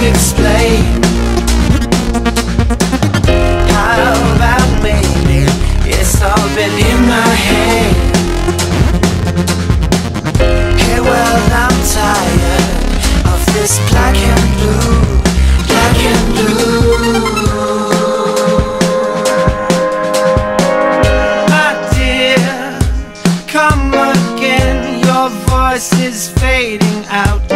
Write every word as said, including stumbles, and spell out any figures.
explain. How about maybe it's all been in my head? Hey, well, I'm tired of this black and blue, black and blue. My dear, come again, your voice is fading out.